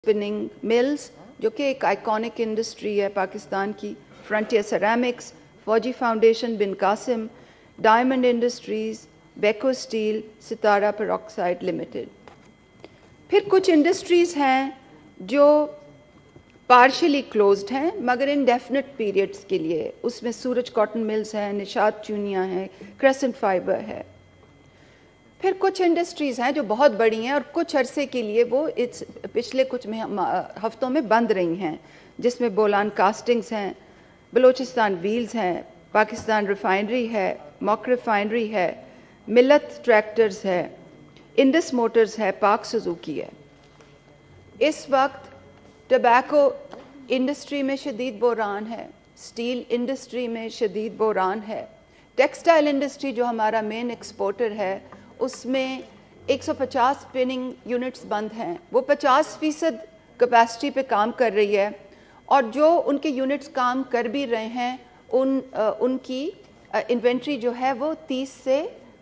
Spinning mills जो कि एक आइकॉनिक इंडस्ट्री है पाकिस्तान की, frontier ceramics, Fauji foundation Bin Qasim, diamond industries, Beco steel, Sitara peroxide limited. फिर कुछ इंडस्ट्रीज़ हैं जो पार्शली क्लोज्ड हैं मगर इंडेफिनिट पीरियड्स के लिए, उसमें सूरज कॉटन मिल्स हैं, निशात चूनियाँ हैं, क्रेसेंट फाइबर है। फिर कुछ इंडस्ट्रीज़ हैं जो बहुत बड़ी हैं और कुछ अरसे के लिए वो पिछले कुछ हफ्तों में बंद रही हैं, जिसमें बोलान कास्टिंग्स हैं, बलोचिस्तान व्हील्स हैं, पाकिस्तान रिफाइनरी है, मॉक रिफाइनरी है, मिलत ट्रैक्टर्स है, इंडस मोटर्स है, पाक सुजुकी है। इस वक्त टबैको इंडस्ट्री में शदीद बहरान है, स्टील इंडस्ट्री में शदीद बहरान है, टेक्सटाइल इंडस्ट्री जो हमारा मेन एक्सपोर्टर है उसमें 150 स्पिनिंग यूनिट्स बंद हैं, वो 50% कैपेसिटी पे काम कर रही है और जो उनके यूनिट्स काम कर भी रहे हैं उनकी इन्वेंट्री जो है वो 30 से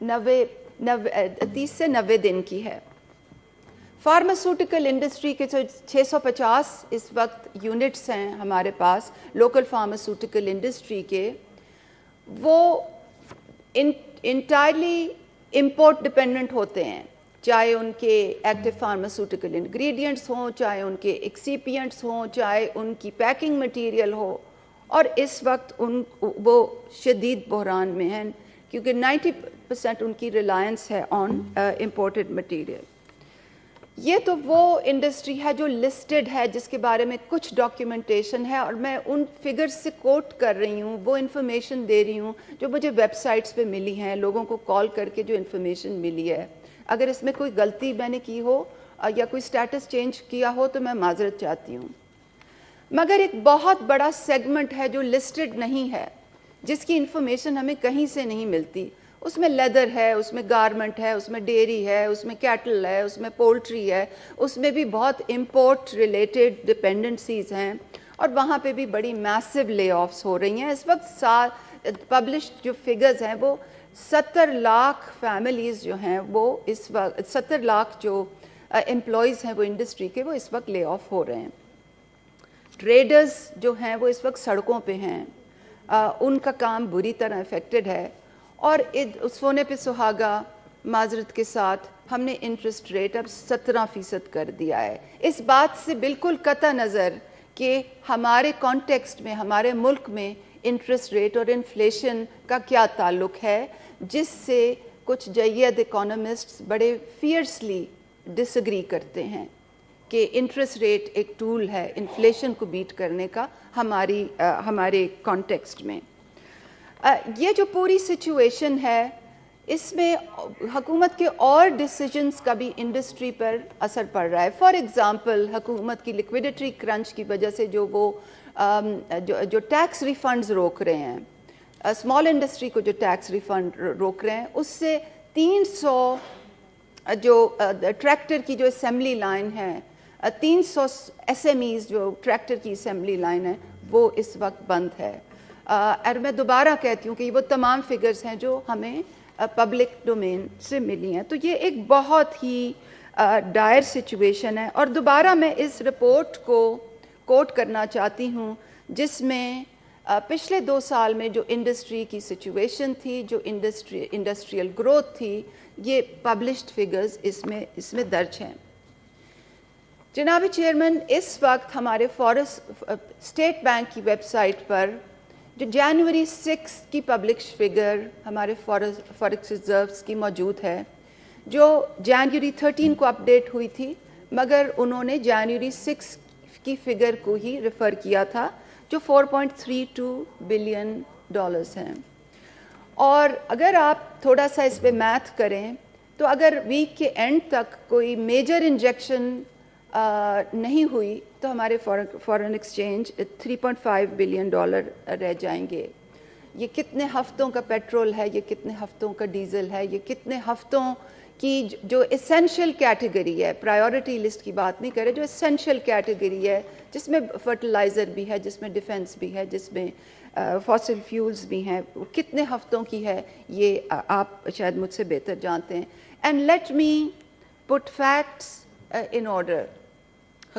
90 दिन की है। फार्मास्यूटिकल इंडस्ट्री के 650 इस वक्त यूनिट्स हैं हमारे पास लोकल फार्मास्यूटिकल इंडस्ट्री के, वो इंटायरली इंपोर्ट डिपेंडेंट होते हैं, चाहे उनके एक्टिव फार्मास्यूटिकल इंग्रेडिएंट्स हों, चाहे उनके एक्सीपिएंट्स हों, चाहे उनकी पैकिंग मटेरियल हो। और इस वक्त वो शदीद बहरान में हैं क्योंकि 90% उनकी रिलायंस है ऑन इंपोर्टेड मटेरियल। ये तो वो इंडस्ट्री है जो लिस्टेड है, जिसके बारे में कुछ डॉक्यूमेंटेशन है और मैं उन फिगर्स से कोट कर रही हूँ, वो इन्फॉर्मेशन दे रही हूँ जो मुझे वेबसाइट्स पे मिली हैं, लोगों को कॉल करके जो इन्फॉर्मेशन मिली है। अगर इसमें कोई गलती मैंने की हो या कोई स्टेटस चेंज किया हो तो मैं माजरत चाहती हूँ। मगर एक बहुत बड़ा सेगमेंट है जो लिस्टेड नहीं है, जिसकी इन्फॉर्मेशन हमें कहीं से नहीं मिलती। उसमें लेदर है, उसमें गारमेंट है, उसमें डेयरी है, उसमें कैटल है, उसमें पोल्ट्री है, उसमें भी बहुत इंपोर्ट रिलेटेड डिपेंडेंसीज हैं और वहाँ पे भी बड़ी मैसिव ले ऑफ्स हो रही हैं। इस वक्त पब्लिश्ड जो फिगर्स हैं वो 70 लाख फैमिलीज़ जो हैं वो इस वक्त 70 लाख जो एम्प्लॉयज़ हैं वो इंडस्ट्री के, वो इस वक्त ले ऑफ हो रहे हैं। ट्रेडर्स जो हैं वो इस वक्त सड़कों पे हैं, उनका काम बुरी तरह अफेक्टेड है। और सोने पे सुहागा माजरत के साथ हमने इंटरेस्ट रेट अब 17% कर दिया है। इस बात से बिल्कुल कता नज़र कि हमारे कॉन्टेक्स्ट में, हमारे मुल्क में इंटरेस्ट रेट और इन्फ्लेशन का क्या ताल्लुक है, जिससे कुछ जय्यद इकोनॉमिस्ट्स बड़े फियर्सली डिसएग्री करते हैं कि इंटरेस्ट रेट एक टूल है इन्फ्लेशन को बीट करने का हमारे कॉन्टेक्स्ट में। ये जो पूरी सिचुएशन है इसमें हुकूमत के और डिसीजंस का भी इंडस्ट्री पर असर पड़ रहा है। फॉर एग्ज़ाम्पल हुकूमत की लिक्विडिटी क्रंच की वजह से जो टैक्स रिफंड्स रोक रहे हैं, स्मॉल इंडस्ट्री को जो टैक्स रिफंड रोक रहे हैं, उससे 300 जो ट्रैक्टर की जो असेंबली लाइन है, 300 SMEs जो ट्रैक्टर की असेंबली लाइन है वो इस वक्त बंद है। और मैं दोबारा कहती हूँ कि वो तमाम फिगर्स हैं जो हमें पब्लिक डोमेन से मिली हैं। तो ये एक बहुत ही डायर सिचुएशन है। और दोबारा मैं इस रिपोर्ट को कोट करना चाहती हूँ जिसमें पिछले 2 साल में जो इंडस्ट्री की सिचुएशन थी, जो इंडस्ट्रियल ग्रोथ थी, ये पब्लिश्ड फिगर्स इसमें दर्ज हैं। जनाब चेयरमैन, इस वक्त हमारे स्टेट बैंक की वेबसाइट पर जो जनवरी 6 की पब्लिश फिगर हमारे फॉरेक्स रिजर्व्स की मौजूद है, जो जनवरी 13 को अपडेट हुई थी, मगर उन्होंने जनवरी 6 की फिगर को ही रेफ़र किया था जो $4.32 बिलियन हैं। और अगर आप थोड़ा सा इस पे मैथ करें तो अगर वीक के एंड तक कोई मेजर इंजेक्शन नहीं हुई तो हमारे फॉरेन एक्सचेंज $3.5 बिलियन रह जाएंगे। ये कितने हफ्तों का पेट्रोल है, ये कितने हफ्तों का डीजल है, ये कितने हफ्तों की जो एसेंशियल कैटेगरी है, प्रायोरिटी लिस्ट की बात नहीं करें, जो एसेंशियल कैटेगरी है जिसमें फर्टिलाइज़र भी है, जिसमें डिफेंस भी है, जिसमें फॉसिल फ्यूल्स भी हैं, वो कितने हफ्तों की है ये आप शायद मुझसे बेहतर जानते हैं। And let me put facts in order.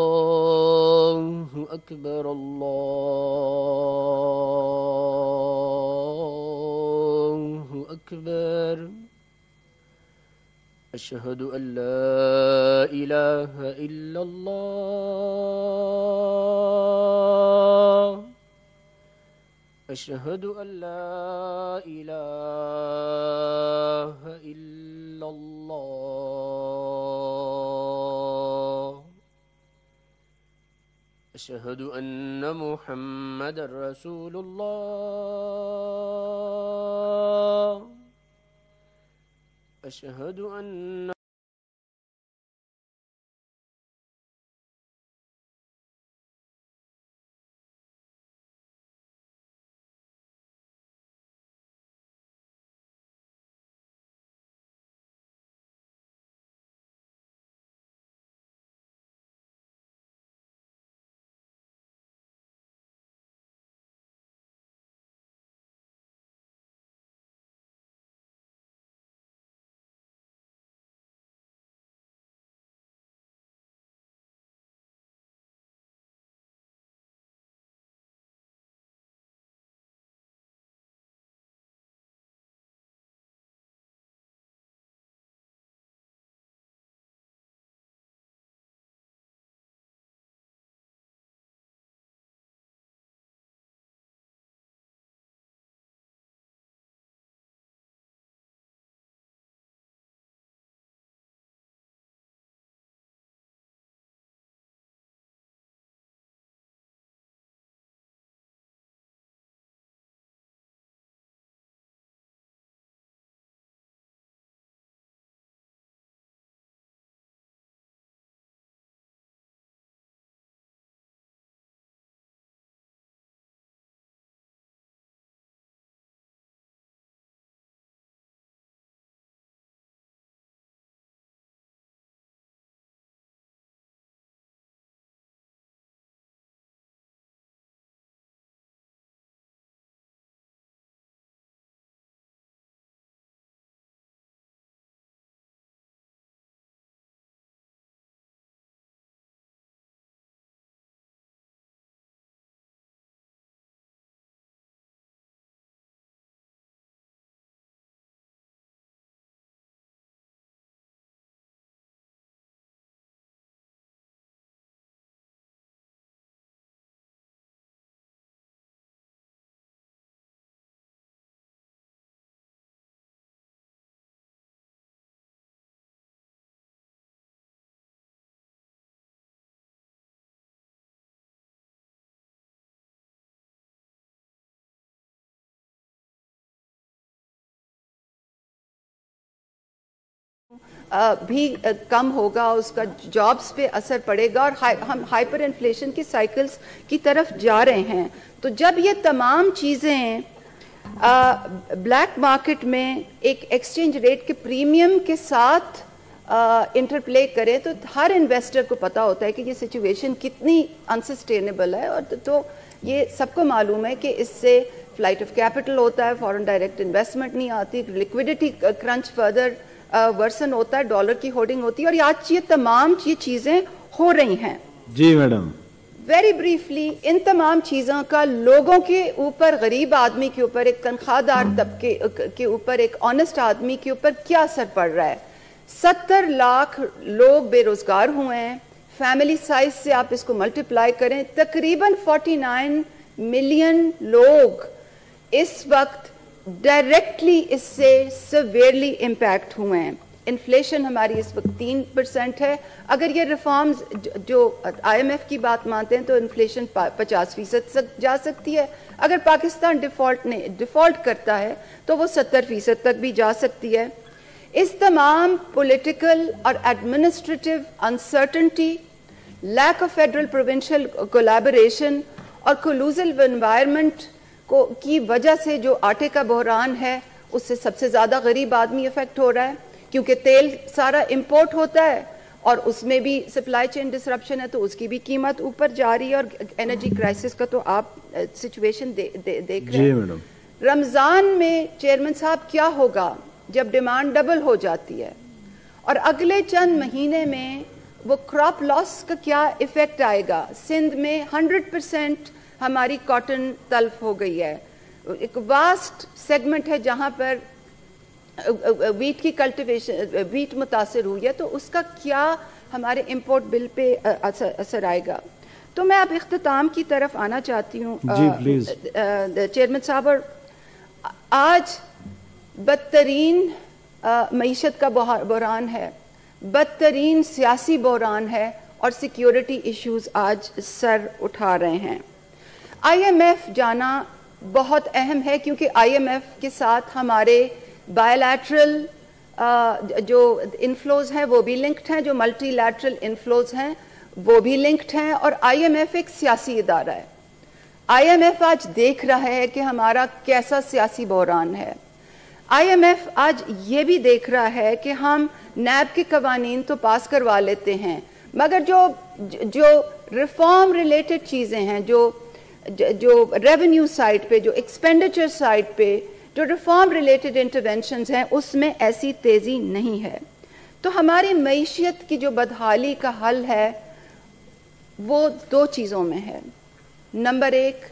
أكبر أكبر الله أكبر أشهد أن لا إله إلا الله أشهد أن لا إله إلا الله أشهد أن محمد رسول الله أشهد أن بھی کم ہوگا, اس کا جابز پہ اثر پڑے گا, اور ہم ہائپر انفلیشن کی سائیکلز کی طرف جا رہے ہیں. تو جب یہ تمام چیزیں بلیک مارکیٹ میں ایک ایکسچینج ریٹ کے پریمیم کے ساتھ انٹرپلے کرے, تو ہر انویسٹر کو پتا ہوتا ہے کہ یہ سچویشن کتنی انسسٹینیبل ہے. اور تو یہ سب کو معلوم ہے کہ اس سے فلائٹ آف کیپٹل ہوتا ہے, فورن ڈائریکٹ انویسٹمنٹ نہیں آتی, لیکویڈیٹی کرنچ فردر ورسن ہوتا ہے, ڈالر کی ہولڈنگ ہوتی ہے, اور آج یہ تمام چیزیں ہو رہی ہیں. جی میڈم, ویری بریفلی ان تمام چیزوں کا لوگوں کے اوپر, غریب آدمی کے اوپر, ایک تنخواہ دار طبقے کے اوپر, ایک آنےسٹ آدمی کے اوپر کیا اثر پڑ رہا ہے. 70 لاکھ لوگ بے روزگار ہوئے ہیں. فیملی سائز سے آپ اس کو ملٹیپلائی کریں, تقریباً 49 ملین لوگ اس وقت ڈائریکٹلی اس سے سیویئرلی امپیکٹ ہوئے ہیں. انفلیشن ہماری اس وقت 3% ہے. اگر یہ ریفارمز جو IMF کی بات مانتے ہیں تو انفلیشن 50% تک جا سکتی ہے. اگر پاکستان ڈیفالٹ کرتا ہے تو وہ 70% تک بھی جا سکتی ہے. اس تمام پولیٹیکل اور administrative uncertainty, lack of federal provincial collaboration اور کلوزل انوائرمنٹ کی وجہ سے جو آٹے کا بحران ہے, اس سے سب سے زیادہ غریب آدمی افیکٹ ہو رہا ہے, کیونکہ تیل سارا امپورٹ ہوتا ہے اور اس میں بھی سپلائی چین ڈسرپشن ہے, تو اس کی بھی قیمت اوپر جا رہی ہے. اور انرجی کرائسس کا تو آپ سچویشن دیکھ رہے ہیں. رمضان میں چیئرمین صاحب کیا ہوگا جب ڈیمانڈ ڈبل ہو جاتی ہے, اور اگلے چند مہینے میں وہ کراپ لاس کا کیا ایفیکٹ آئے گا. سندھ میں 100% ہماری کاٹن تلف ہو گئی ہے. ایک واسٹ سیگمنٹ ہے جہاں پر ویٹ کی کلٹیویشن ویٹ متاثر ہوئی ہے, تو اس کا کیا ہمارے امپورٹ بل پہ اثر آئے گا. تو میں اب اختتام کی طرف آنا چاہتی ہوں چیئرمین صاحب. اور آج بدترین معیشت کا بحران ہے, بدترین سیاسی بحران ہے, اور سیکیورٹی ایشوز آج سر اٹھا رہے ہیں. آئی ایم ایف جانا بہت اہم ہے, کیونکہ آئی ایم ایف کے ساتھ ہمارے بائیلیٹرل جو انفلوز ہیں وہ بھی لنکڈ ہیں, جو ملٹی لیٹرل انفلوز ہیں وہ بھی لنکڈ ہیں, اور آئی ایم ایف ایک سیاسی ادارہ ہے. آئی ایم ایف آج دیکھ رہا ہے کہ ہمارا کیسا سیاسی بحران ہے. آئی ایم ایف آج یہ بھی دیکھ رہا ہے کہ ہم نیب کے قوانین تو پاس کروا لیتے ہیں, مگر جو ریفارم ریلیٹڈ چیزیں ہیں, جو ریونیو سائٹ پہ, جو ایکسپینڈیچر سائٹ پہ, جو ریفارم ریلیٹڈ انٹرونشنز ہیں, اس میں ایسی تیزی نہیں ہے. تو ہماری معیشت کی جو بدحالی کا حل ہے وہ دو چیزوں میں ہے. نمبر ایک,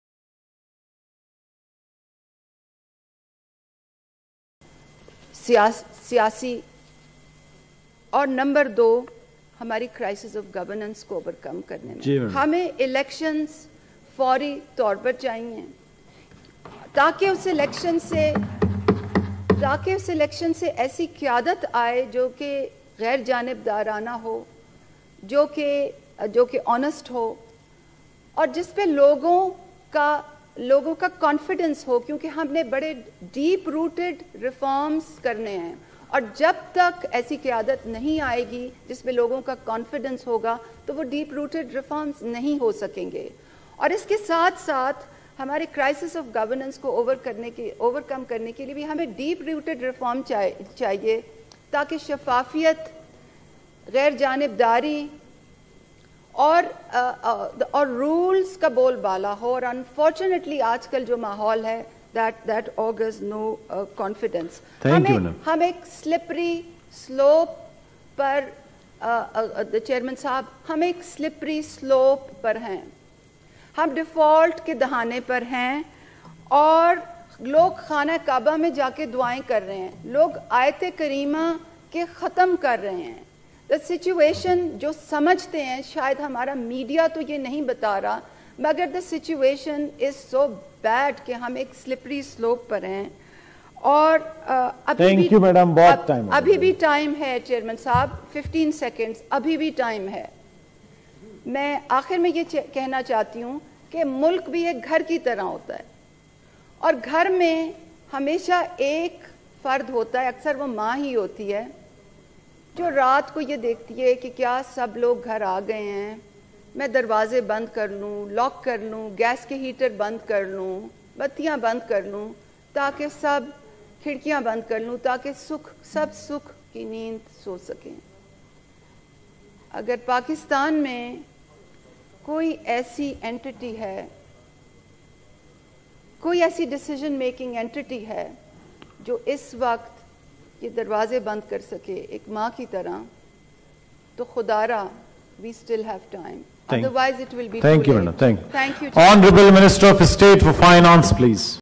سیاسی, اور نمبر دو ہماری کرائسس آف گورننس کو اوور کم کرنے میں. ہمیں الیکشنز فوری طور پر چاہیے تاکہ اس الیکشن سے ایسی قیادت آئے جو کہ غیر جانبدارانہ ہو, جو کہ آنسٹ ہو, اور جس پہ لوگوں کا کانفیڈنس ہو, کیونکہ ہم نے بڑے ڈیپ روٹڈ ریفارمز کرنے ہیں, اور جب تک ایسی قیادت نہیں آئے گی جس پہ لوگوں کا کانفیڈنس ہوگا تو وہ ڈیپ روٹڈ ریفارمز نہیں ہو سکیں گے. اور اس کے ساتھ ساتھ ہمارے کرائسس آف گورننس کو اوور کم کرنے کے لیے بھی ہمیں ڈیپ روٹڈ ریفارم چاہیے, تاکہ شفافیت, غیر جانبداری اور رولز کا بول بالا ہو. اور انفارچونیٹلی آج کل جو ماحول ہے that augurs no confidence. ہم ایک سلپری سلوپ پر چیئرمین صاحب, ہم ایک سلپری سلوپ پر ہیں, ہم ڈیفالٹ کے دہانے پر ہیں, اور لوگ خانہ کعبہ میں جا کے دعائیں کر رہے ہیں, لوگ آیت کریمہ کے ختم کر رہے ہیں. دا سچویشن جو سمجھتے ہیں, شاید ہمارا میڈیا تو یہ نہیں بتا رہا, مگر the situation is so bad کہ ہم ایک سلپری سلوپ پر ہیں. اور ابھی بھی ٹائم ہے چیئرمین صاحب, 15 سیکنڈز ابھی بھی ٹائم ہے. میں آخر میں یہ کہنا چاہتی ہوں کہ ملک بھی ایک گھر کی طرح ہوتا ہے, اور گھر میں ہمیشہ ایک فرد ہوتا ہے, اکثر وہ ماں ہی ہوتی ہے, جو رات کو یہ دیکھتی ہے کہ کیا سب لوگ گھر آ گئے ہیں, میں دروازے بند کر لوں, لاک کر لوں, گیس کے ہیٹر بند کر لوں, بتیاں بند کر لوں, تاکہ سب کھڑکیاں بند کر لوں, تاکہ سب سکھ کی نیند سو سکیں. اگر پاکستان میں کوئی ایسی اینٹی ہے, کوئی ایسی ڈیسیجن میکنگ اینٹی ہے جو اس وقت یہ دروازے بند کر سکے ایک ماں کی طرح, تو خدا را we still have time. Otherwise it will be too late. Thank you, madam. Thank you. Honorable Minister of State for Finance, please.